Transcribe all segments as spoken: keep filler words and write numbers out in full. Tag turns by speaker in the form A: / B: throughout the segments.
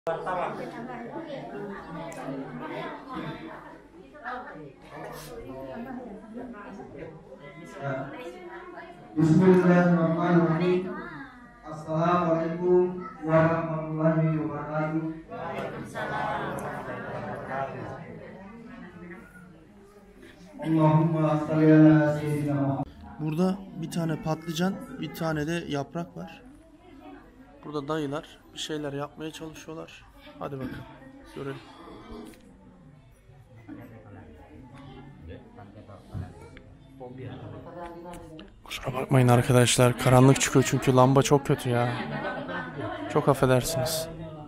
A: Bismillahirrahmanirrahim. Assalamualaikum warahmatullahi wabarakatuh. Allahumma salli ala seyyidina Muhammed.
B: Burada bir tane patlıcan, bir tane de yaprak var. Burada dayılar bir şeyler yapmaya çalışıyorlar. Hadi bakalım, görelim. Kusura bakmayın arkadaşlar, karanlık çıkıyor çünkü lamba çok kötü ya. Çok affedersiniz.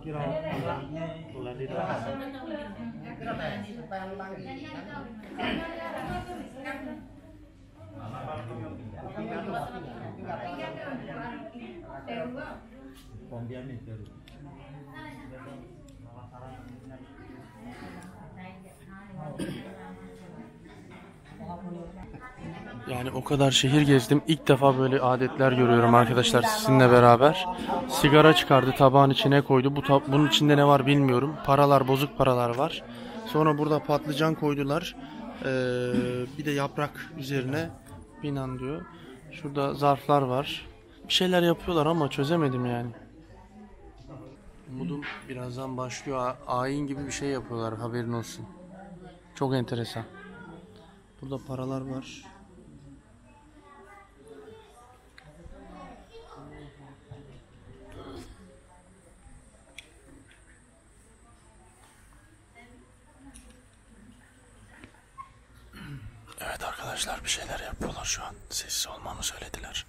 B: Yani o kadar şehir gezdim. İlk defa böyle adetler görüyorum arkadaşlar sizinle beraber. Sigara çıkardı, tabağın içine koydu. Bu tab bunun içinde ne var bilmiyorum. Paralar, bozuk paralar var. Sonra burada patlıcan koydular. Ee, bir de yaprak üzerine binan diyor. Şurada zarflar var. Bir şeyler yapıyorlar ama çözemedim yani. Umudum birazdan başlıyor. Ayin gibi bir şey yapıyorlar, haberin olsun. Çok enteresan. Burada paralar var. Evet arkadaşlar, bir şeyler yapıyorlar şu an. Sessiz olmamı söylediler.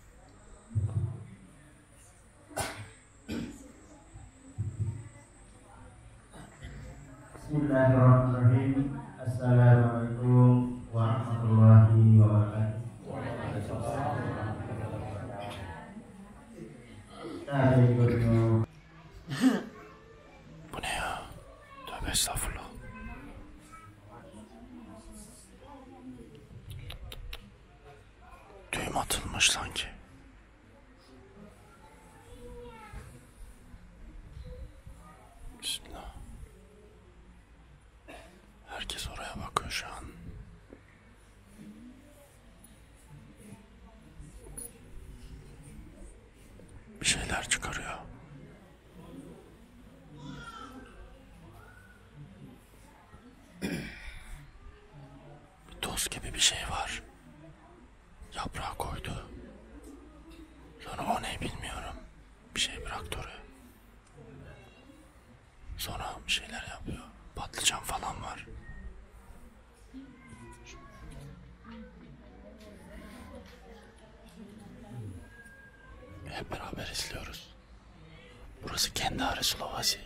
A: Bismillahirrahmanirrahim. Assalamualaikum warahmatullahi wabarakatuh.
B: Bu ne ya? Tövbe estağfurullah. Düğüm atılmış sanki. Bismillah. Herkes oraya bakıyor şu an. Bir şeyler çıkarıyor. Bir toz gibi bir şey var. Yaprağı koydu. Sonra o ne bilmiyorum. Bir şey bıraktı oraya. Sonra bir şeyler yapıyor. Patlıcan falan var. Hep beraber izliyoruz. Burası Kendare Slovasi.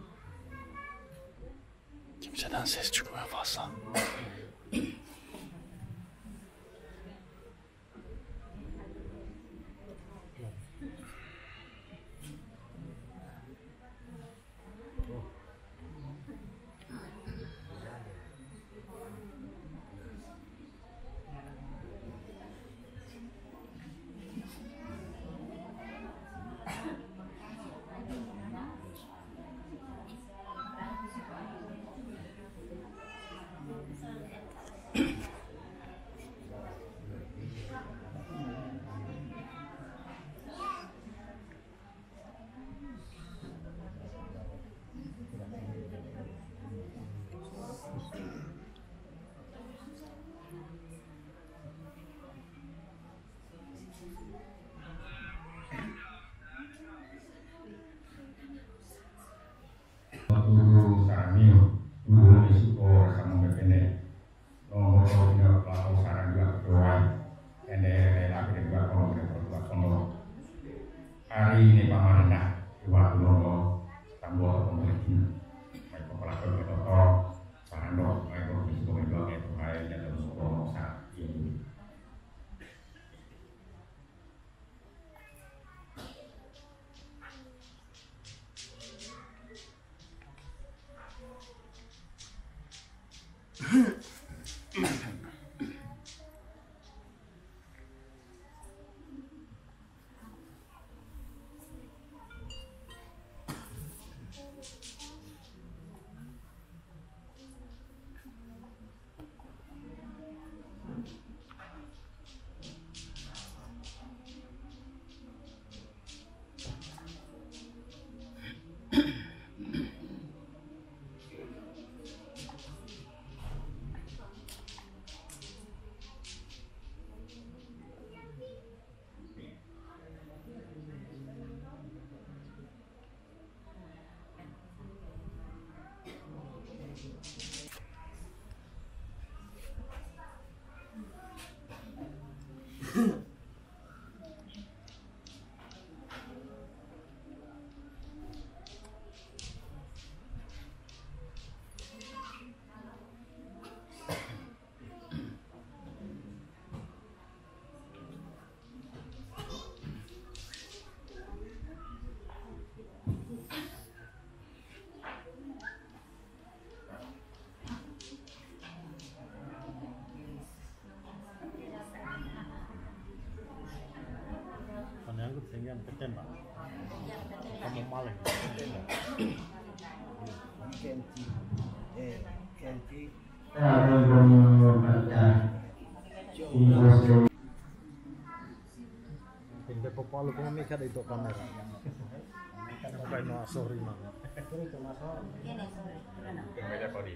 B: Kimseden ses çıkmıyor fazla.
C: Hari ini pamanah iwak lono tambah pemerintahan baik kepala ketua sahando baik provinsi pemerintah itu hari dan terus saat ini.
D: Hindi po palo pumikat ito kamera. Sampai no sorry ma'am.
C: Beda kali.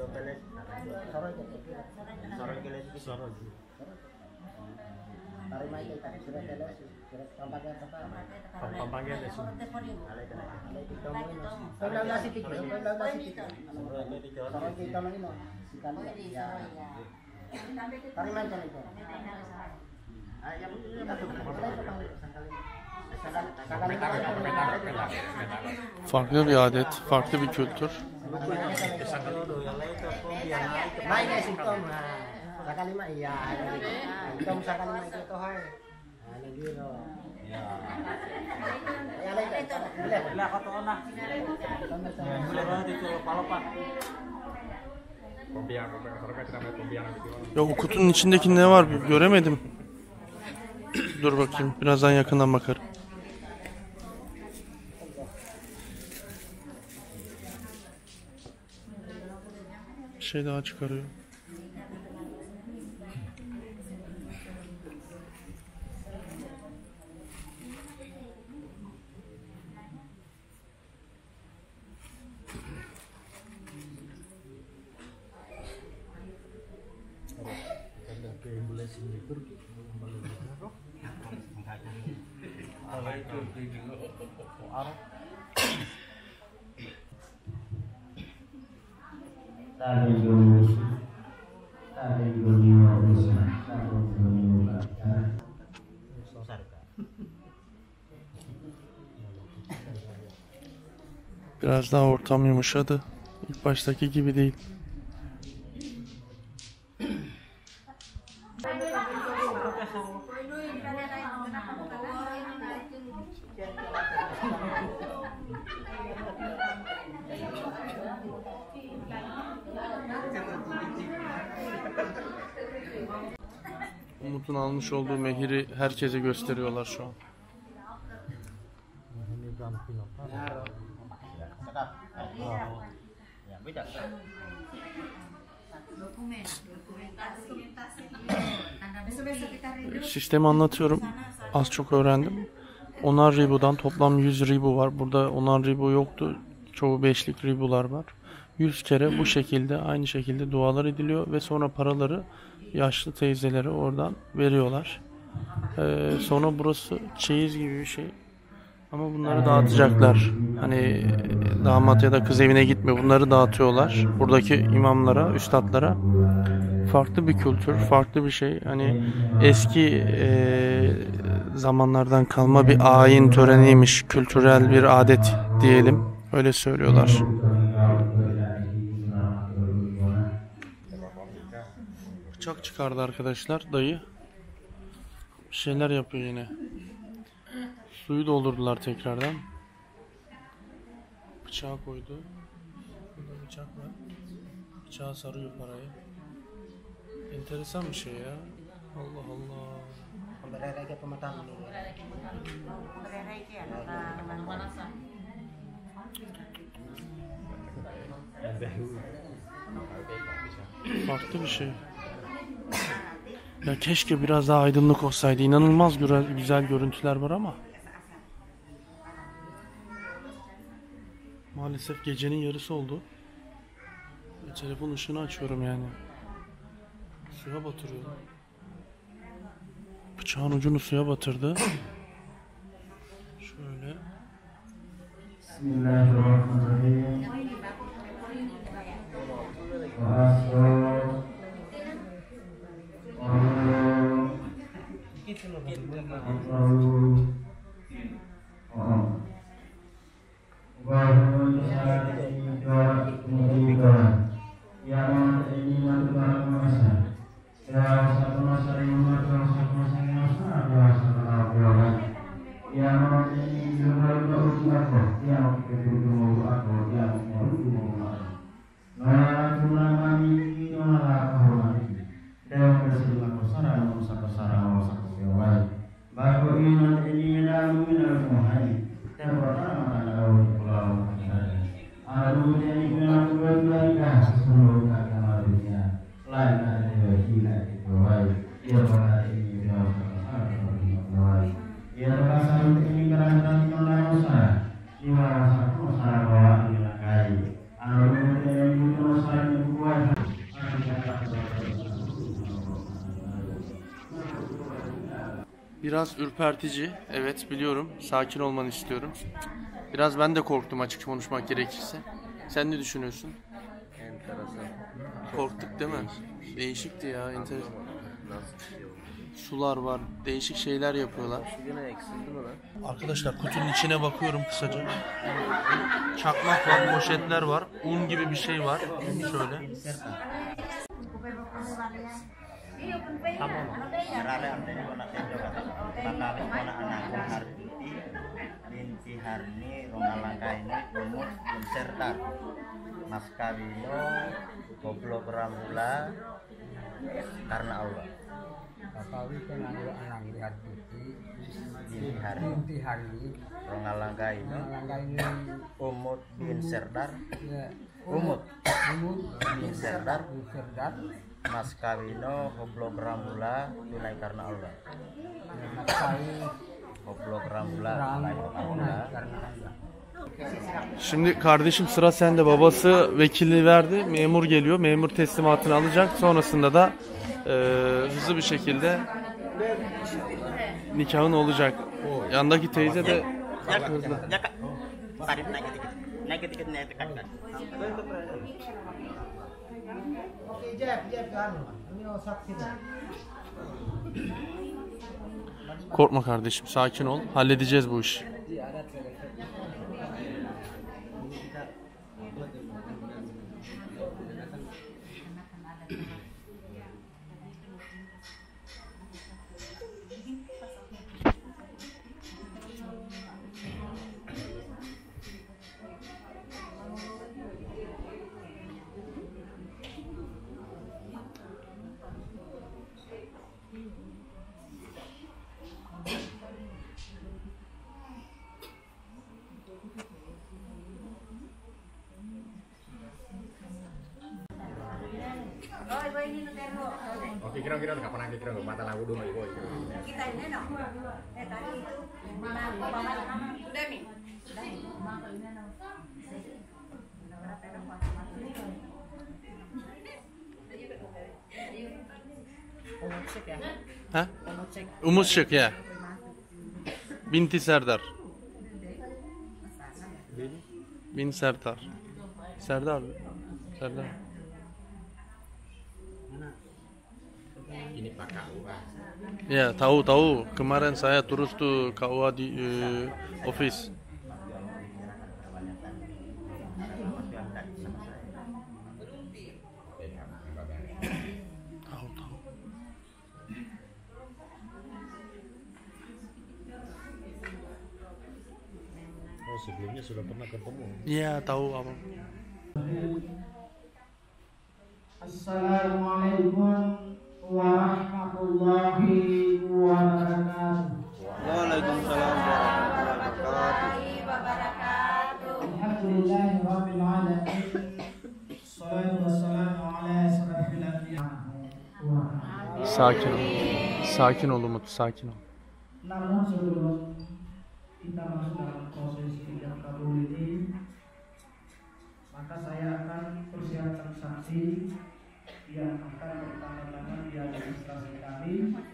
D: Sorry kelet sorry. Tari mai kita sudah teles sudah pampagan apa? Pampagan lesu. Kalau nasi tiga, kalau nasi tiga. Sorry kita lagi no. Sikan ya. Tari mai kan itu.
B: Farklı bir adet, farklı bir kültür. Ya o kutunun içindeki ne var göremedim. Dur bakayım, birazdan yakından bakarım. Bir şey daha çıkarıyor. Biraz daha ortam yumuşadı. İlk baştaki gibi değil. Umut'un almış olduğu mehiri herkese gösteriyorlar şu an. Sistemi anlatıyorum. Az çok öğrendim. Onar ribudan toplam yüz ribu var. Burada onar ribu yoktu. Çoğu beşlik ribular var. yüz kere bu şekilde aynı şekilde dualar ediliyor ve sonra paraları yaşlı teyzelere oradan veriyorlar. Ee, sonra burası çeyiz gibi bir şey. Ama bunları dağıtacaklar. Hani damat ya da kız evine gitmiyor. Bunları dağıtıyorlar. Buradaki imamlara, üstadlara. Farklı bir kültür, farklı bir şey. Hani eski e, zamanlardan kalma bir ayin töreniymiş. Kültürel bir adet diyelim. Öyle söylüyorlar. Bıçak çıkardı arkadaşlar. Dayı bir şeyler yapıyor yine. Suyu doldurdular tekrardan. Bıçağı koydu. Burada bıçak var. Bıçağı sarıyor parayı. Enteresan bir şey ya. Allah Allah. Farklı bir şey. Ya keşke biraz daha aydınlık olsaydı. İnanılmaz güzel, güzel görüntüler var ama maalesef gecenin yarısı oldu. Ve telefon ışığını açıyorum yani. Suya batırıyor. Bıçağın ucunu suya batırdı. Şöyle.
A: Bismillahirrahmanirrahim. Aduh, jadi kenapa berbaikah seluruh agama dunia.
B: Biraz ürpertici. Evet biliyorum. Sakin olmanı istiyorum. Biraz ben de korktum açık konuşmak gerekirse. Sen ne düşünüyorsun?
E: Enteresan.
B: Korktuk değil mi? Değişikti ya. Enteresan. Sular var. Değişik şeyler yapıyorlar.
E: Yine eksildi mi lan?
B: Arkadaşlar kutunun içine bakıyorum kısaca. Çakmak var, poşetler var. Un gibi bir şey var. Şöyle.
D: Rale artinya kona tendo kata bakal kona anakku Harti binti Harni Rongalangka ini umur Sertar Mas Kawino goblok Ramula karena Allah
F: Bakawi kan anu anak lihat putih
D: binti Harni
F: binti hari
D: Rongalangka ini
F: langgai ini
D: Umut bin Serdar
F: ya
D: Umut
F: umur
D: bin Serdar
F: cerdas
D: Mas Kawino goblok Ramula tunai karena Allah
F: sekali
D: goblok Ramula
F: terang
D: tunai karena Allah
F: karena Allah.
B: Şimdi kardeşim sıra sende. Babası vekili verdi. Memur geliyor. Memur teslimatını alacak. Sonrasında da e, hızlı bir şekilde nikahın olacak. Yandaki teyze de hızlı.
D: Ya kak, tarik naik dikit, naik dikit naik tekan kan.
F: Oke Jeff Jeff kan ini saksi.
B: Korkma kardeşim. Sakin ol. Halledeceğiz bu işi.
C: Oke, kira-kira nggak pernah kira nggak mata lagu dulu ibu.
G: Kita ini no. Eh tadi itu mana bawa udah nih.
B: Ha? Umut Şık ya. Binti Serdar. Bin Serdar. Serdar. Serdar.
C: Ini Pak K U Pak.
B: Ya tahu tahu. Kemarin saya terus tuh K U A di eh, office. Tahu tahu.
E: Oh sebelumnya sudah pernah ketemu.
B: Iya tahu apa.
A: Assalamualaikum warahmatullahi wabarakatuh.
D: Waalaikumsalam warahmatullahi wabarakatuh.
A: Alhamdulillahirabbil alamin. Shalatu wassalamu ala asyrafil anbiya.
B: Sakin ol. Sakin ol Umut, sakin ol.
A: Namun sebelum kita masuk dalam proses ijab kabul ini, maka saya akan persiapkan saksi yang akan bertanda-tangan di administrasi kami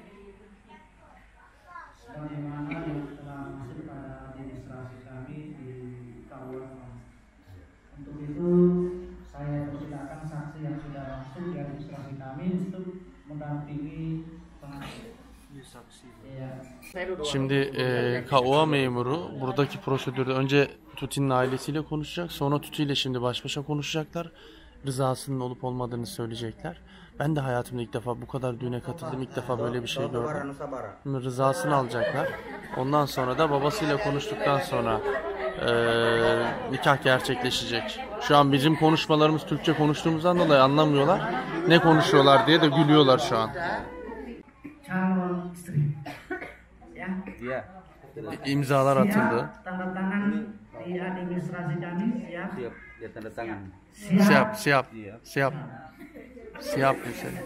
A: sebagaimana yang telah masuk pada administrasi kami di K U A. Untuk itu saya persilakan saksi yang sudah masuk di administrasi kami untuk mendampingi pengacara. Ya.
B: Şimdi e, K U A memuru buradaki prosedürde önce Tuti'nin ailesiyle konuşacak. Sonra Tuti ile şimdi baş başa konuşacaklar. Rızasının olup olmadığını söyleyecekler. Ben de hayatımda ilk defa bu kadar düğüne katıldım. İlk defa böyle bir şey gördüm. Şimdi rızasını alacaklar. Ondan sonra da babasıyla konuştuktan sonra e, nikah gerçekleşecek. Şu an bizim konuşmalarımız Türkçe konuştuğumuzdan dolayı anlamıyorlar. Ne konuşuyorlar diye de gülüyorlar şu an.
A: Calon istri, ya.
E: Iya.
B: İmzalar atıldı.
A: Siap, tanda tangan di administrasi kami siap.
E: Siap. Dia tanda tangan.
B: Siyap, siyap, siyap. Siyap mesela.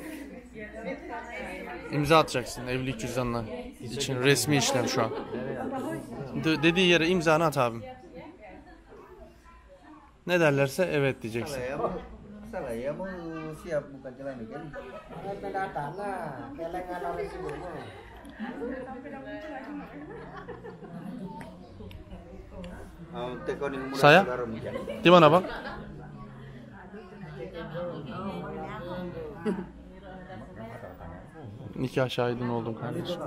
B: İmza atacaksın evlilik cüzdanına için resmi işlem şu an. De- dediği yere imzanı at abim. Ne derlerse evet diyeceksin.
D: Salah ya mau siap bukan jalan kan?
F: Tanda tangan kelengan oleh sebelumnya.
B: Saya? Di mana bang? Nikah şahidin oldum kardeşim.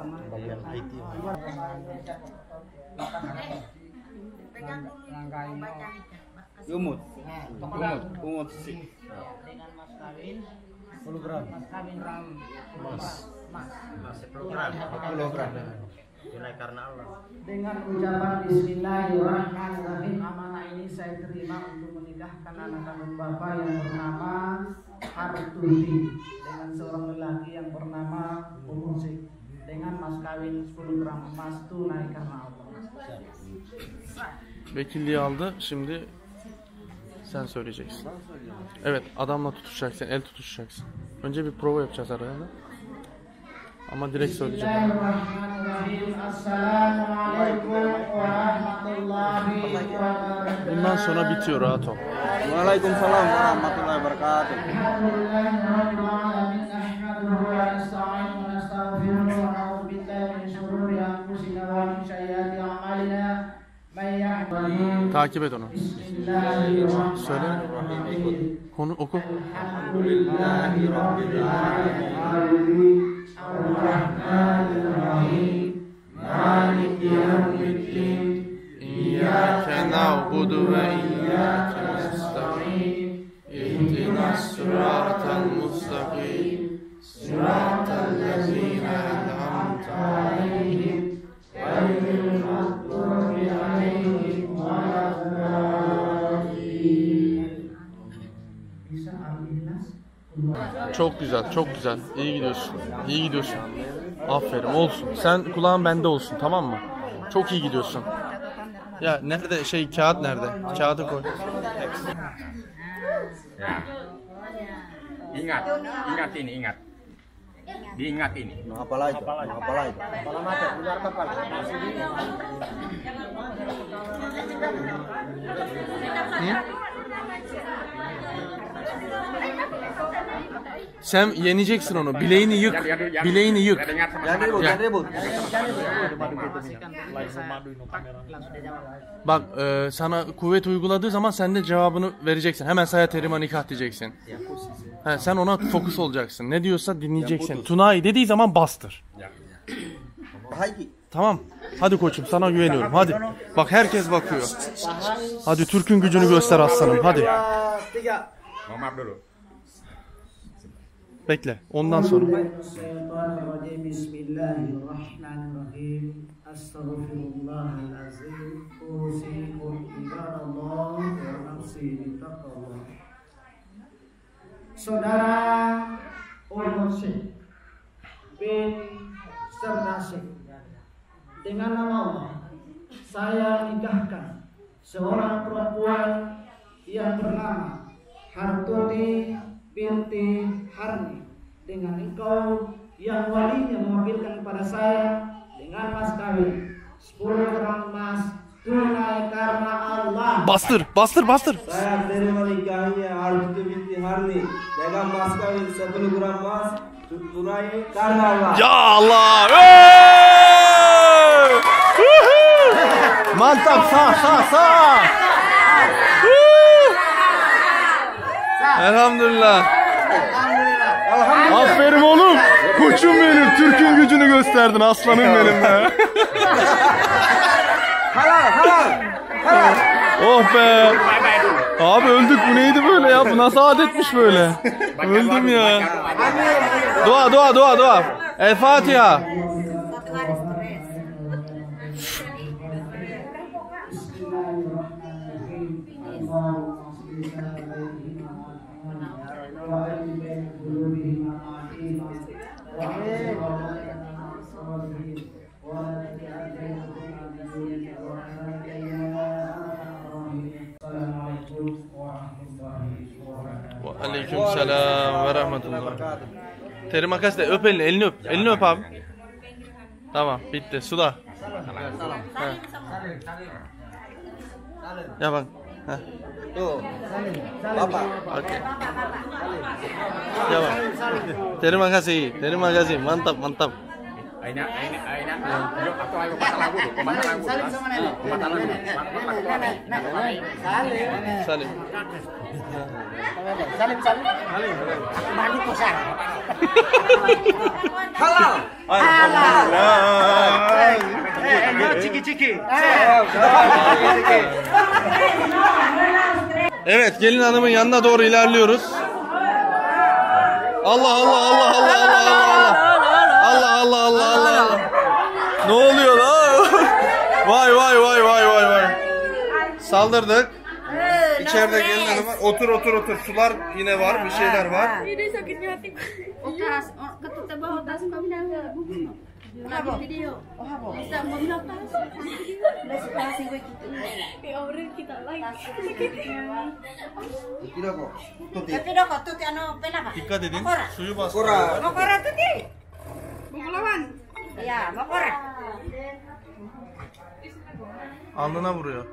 E: Umut. Umut. Umut sih.
A: Dengan mas kawin
F: sepuluh gram.
A: mas kawin ram
F: Mas.
A: mas
F: Mas sepuluh gram. sepuluh gram. Nilai karena Allah.
A: dengan ucapan Bismillahirrahmanirrahim, amanah ini saya terima untuk menikahkan anak kandung bapak yang bernama Hartuti dengan seorang lelaki yang bernama Umusik dengan mas kawin sepuluh gram emas tunai karena Allah.
B: Vekilliği aldı. Şimdi sen söyleyeceksin. Evet, adamla tutuşacaksın, el tutuşacaksın. Önce bir prova yapacağız arada. Ama direkt söyleyeceğim.
A: Bismillahirrahmanirrahim. Assalamualaikum warahmatullahi wabarakatuh.
B: Bundan sonra bitiyor, rahat ol.
E: Waalaikumsalam warahmatullahi wabarakatuh.
A: Alhamdulillahirabbil alamin. Nahmaduhu wa nasta'inuhu wa nastaghfiruhu wa na'udzu billahi min shururi anfusina wa min sayyiati a'malina. Man yahdihillahu
B: Takip et onu.
A: Bismillahirrahmanirrahim.
B: Söyle. Konu oku.
A: Alhamdulillahirabbil alamin. Ar-Rahmanir-Rahim. Maliki yaumiddin.
B: İyyâke na'budu ve iyyâke nesta'in. İhdinas sıratal mustakim. Sıratal lezîne en'amte aleyhim.
A: Ghayril mağdubi aleyhim veleddâllîn. Bisa al-Ikhlas.
B: Çok güzel, çok güzel. İyi gidiyorsun. İyi gidiyorsun. Aferin, olsun. Sen kulağın bende olsun, tamam mı? Çok iyi gidiyorsun. Ya nerede şey, kağıt nerede? Kağıdı koy.
C: Ya. Ingat, ingat ini, ingat. Diingat ini.
E: Apalah itu? Apalah itu?
F: Kepala mata, luar kepala.
B: Sen yeneceksin onu. Bileğini yık. Bileğini yık.
E: Jangan ribut,
B: Ya.
E: jangan ribut.
B: Bak e, sana kuvvet uyguladığı zaman sen de cevabını vereceksin. Hemen saya terima nikah diyeceksin. He, sen ona fokus olacaksın. Ne diyorsa dinleyeceksin. Tunay dediği zaman bastır.
E: Bahagia.
B: Tamam. Hadi koçum, sana güveniyorum. Hadi. Bak herkes bakıyor. Hadi Türk'ün gücünü göster aslanım. Hadi.
C: Mohon maaf dulu.
B: Bekle. Ondan sonra.
A: Bismillahirrahmanirrahim. Bismillahirrahmanirrahim. Estağfirullahalazim. Usikum ibadallah wa nafsi bittaqwallah. Saudara Umursi bin Serdasik, dengan nama Allah saya nikahkan seorang perempuan yang bernama Hartuti binti Harni dengan engkau yang walinya mewakilkan kepada saya dengan mas kawin sepuluh gram emas tunai karena Allah.
B: Bastır, bastır, bastır.
H: Saya terima nikahnya Hartuti binti Harni dengan mas kawin sepuluh gram emas tunai karena Allah.
B: Ya Allah. Hey! Woohoo! Mantap, sağ, sağ, sağ. Elhamdülillah. Aferin oğlum. Koçum benim. Türk'ün gücünü gösterdin. Aslanım benim be.
H: Halal, halal. Halal.
B: Oh be. Abi öldük. Bu neydi böyle ya? Bu nasıl adetmiş böyle? Öldüm ya. Dua, dua, dua, dua. El Fatiha. Aleykümselam ve rahmetullah. Teri makas de öp elini, elini öp. Elini öp abi. Tamam, bitti. Suda. Ha. Ya bak. Ha.
E: Tuh. Bapak.
B: Oke. Ya bak. Terima kasih. Terima kasih. Mantap, mantap.
C: Aina, aina, aina. Yo atau ayo masalah dulu, masalah dulu.
D: Salim sama nenek.
C: Masalah dulu.
D: Nenek, nenek. Salim.
B: Salim.
D: Salim, salim. Mandi kosan.
E: Halal.
D: Halal.
F: Ciki-ciki.
B: Evet, gelin hanımın yanına doğru ilerliyoruz. Allah Allah Allah Allah Allah Allah. Allah Allah Allah Allah Allah. Ne oluyor lan? Vay vay vay vay vay vay. Saldırdık. İçeride gelin hanım var. Otur otur otur. Sular yine var, bir şeyler var.
G: Ini sakitnya hati. Otas, ketutup bawah tas kami dah buku. Lagi video. Bisa memlokas. Kasih gue gitu. Di orang kita lagi.
E: Tidak kok. Tuti.
D: Tapi dok, tuh ano pena pak?
B: Dikkat edin. Suyu bastı.
E: Kura.
D: Mau kora tuh ti?
G: Buku lawan.
D: Iya, mau kora.
B: Alnına vuruyor.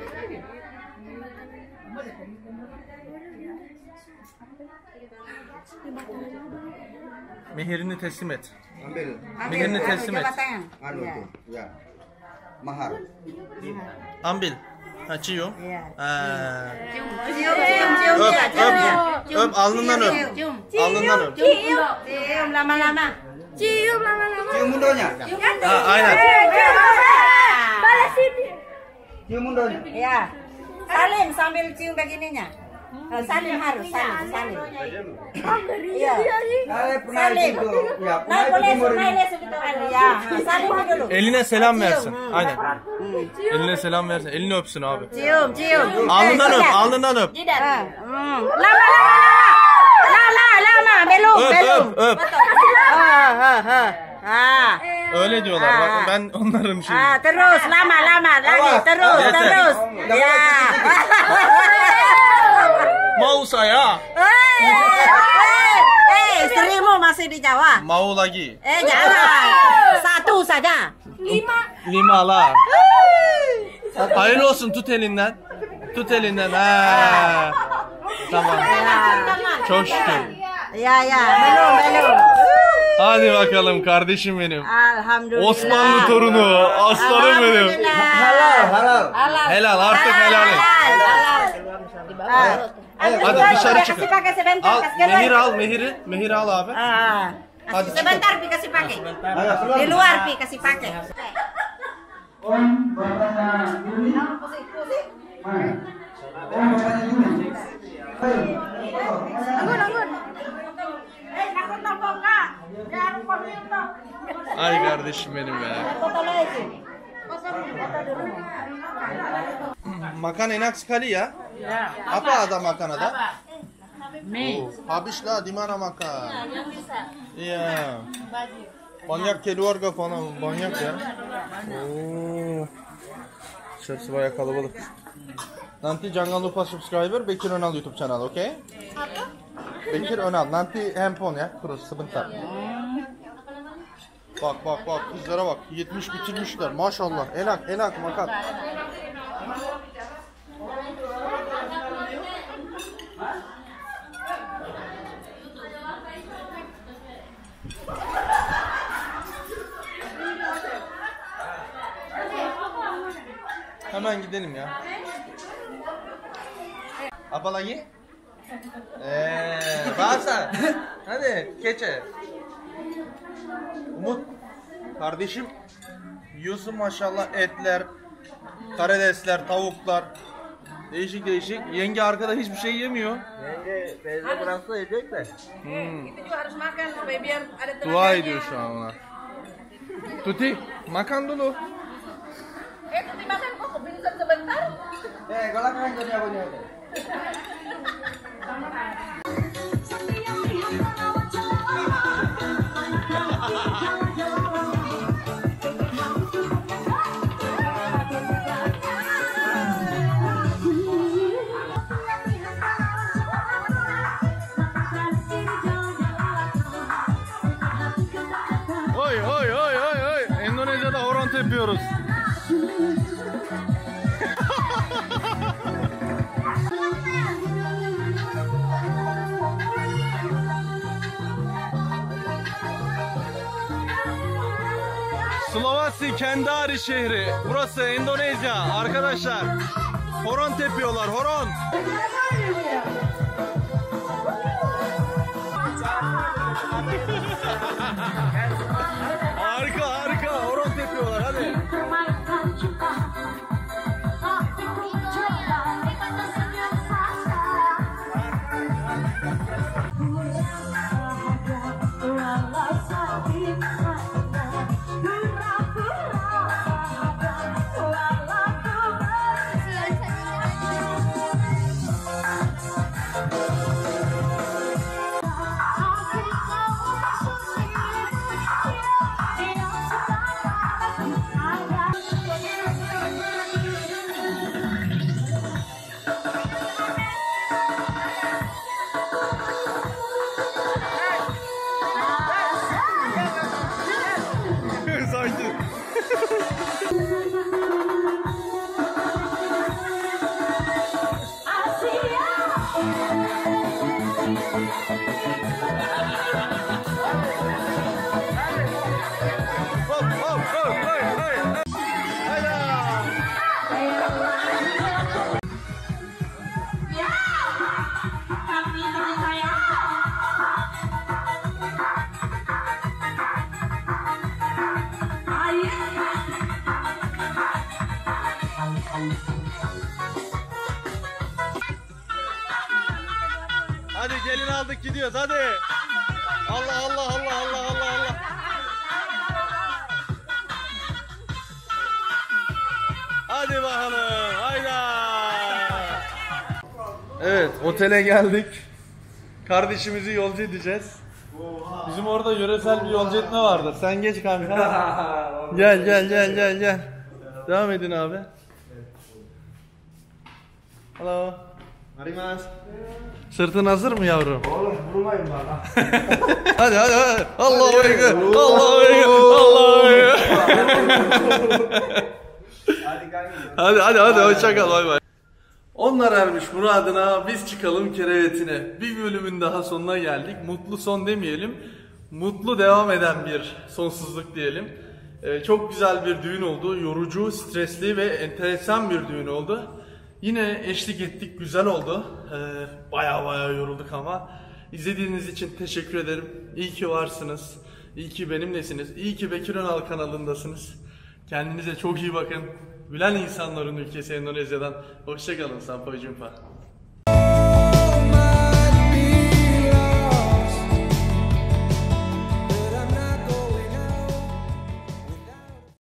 B: Meherini teslim et.
E: Ambil.
B: Meherini teslim et.
E: Anu tuh. Ya. Mahar.
B: Ambil. Ha, cium. Ha.
D: Cium, cium, cium,
B: Öp,
D: cium,
B: öp. Öp, alnından öp.
D: cium,
B: Alnından öp.
D: cium, cium lama-lama.
G: Cium lama-lama.
E: Cium mundonya.
B: Ha, aynen.
G: Balas ini.
E: Cium mundonya.
D: Iya. Salim sambil cium begininya. Salim harus, salim, salim. Iya.
E: Saya pernah
D: Salim.
E: gitu. Ya,
D: Nah,
E: pernah
D: boleh,
E: itu
D: boleh segitu aja. Ya, salim dulu.
B: Eline selam versin. Aynen. Eline selam versin. Elini öpsün abi.
D: Cium, cium.
B: Alnından
D: Eh,
B: öp,
D: sudah.
B: alnından öp.
D: Jidat. Hmm. Lama, lama, lama. Lama, lama. Belum,
B: Öp,
D: belum.
B: öp, öp.
D: Ha, ha, ha. Ha.
B: Öyle diyorlar. Bak,
D: Ah.
B: ben onların şeyi.
D: Ah, terus, lama, lama. Lagi, terus,
B: Yeter.
D: terus. Ya.
B: Mau saya.
D: Eh, eh, eh, istrimu masih di Jawa.
B: Mau lagi.
D: Eh, jangan. Satu saja.
B: Lima lah. Hayırlı olsun, tut elinden. Tut elinden. Ha. Tamam. Çok şükür.
D: Ya, ya, belum, belum.
B: Hadi bakalım kardeşim benim.
D: Alhamdulillah.
B: Osmanlı torunu, aslanım benim.
E: halal, halal.
D: Halal.
B: Helal, artık helal et.
D: Halal. Ah.
B: Hadi dışarı çıkın.
D: Kasih pakai sebentar.
B: Al,
D: kasih keluar.
B: Mehir al, Mehir'i. Mehir al abi.
D: Ah.
B: Hadi
D: Sebentar Pi kasih pakai.
E: Ayo keluar.
D: Di luar Pi kasih pakai.
A: Om bapaknya Yuni. Mana? Om bapaknya Yuni.
G: Anggun, anggun. Eh, nakut nombok kak. Jangan komentar.
B: Ay kardeşim benim ya.
D: Foto lagi. Foto dulu.
B: Makan enak sekali ya. Apa ada makan ada? Oh, habis lah di mana makan? Iya. Banyak keluarga falan, banyak ya. Oo. İçerisi bayağı kalabalık. Nanti jangan lupa subscriber Bekir Önal YouTube channel, oke? Okay? Bekir Önal. Nanti handphone ya, terus sebentar. Bak bak bak, kızlara bak. yetmiş bitirmişler maşallah. Enak enak makan. Hemen gidelim ya. Apa lagi? Eee, bahasa. Hadi, keçe. Umut, kardeşim. Yiyorsun maşallah etler, karidesler, tavuklar. Değişik değişik. Yenge arkada hiçbir şey yemiyor.
E: Yenge, teyze bıraksa yiyecek de.
B: Hmm.
D: Itu juga harus makan supaya biar ada tenaganya.
B: Dua ediyor şu an ona. Tuti, makan dulu.
D: Eh, Tuti makan kok pingsan sebentar.
E: Eh, galak kan jadi apa nih?
B: Oy oy oy oy oy. Endonezya'da horon tepiyoruz. Burası Kendari şehri. Burası Endonezya. Arkadaşlar horon tepiyorlar, horon. Harika harika, horon tepiyorlar hadi. Sakin. Hop hop hop hey hey. Hayda. Hadi gelin aldık gidiyoruz hadi. Allah Allah Allah Allah Allah Allah. Hadi bakalım hayda. Evet otele geldik. Kardeşimizi yolcu edeceğiz. Bizim orada yöresel bir yolcu etme vardır. Sen geç kanka. Gel gel gel gel gel. Devam edin abi. Hello.
E: Mari mas.
B: Sırtın hazır mı yavrum?
E: Oğlum vurmayın bana.
B: Hadi hadi hadi. Allahu ekber. Allahu ekber. Allahu ekber.
E: Hadi kanka.
B: Hadi hadi hadi hoşça kal bay bay. Onlar ermiş muradına, biz çıkalım kerevetine. Bir bölümün daha sonuna geldik. Mutlu son demeyelim. Mutlu devam eden bir sonsuzluk diyelim. Ee, çok güzel bir düğün oldu. Yorucu, stresli ve enteresan bir düğün oldu. Yine eşlik ettik, güzel oldu. Ee, baya baya yorulduk ama. İzlediğiniz için teşekkür ederim. İyi ki varsınız. İyi ki benimlesiniz. İyi ki Bekir Önal kanalındasınız. Kendinize çok iyi bakın. Gülen insanların ülkesi Endonezya'dan. Hoşça kalın. Sampai jumpa.